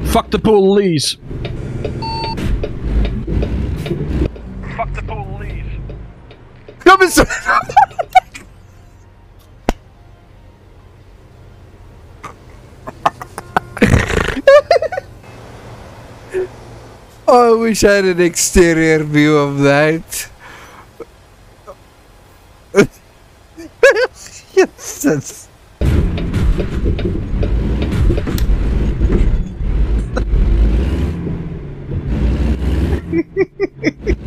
Fuck the police. Fuck the police. Kom eens! Oh, I wish I had an exterior view of that. Yes, that's...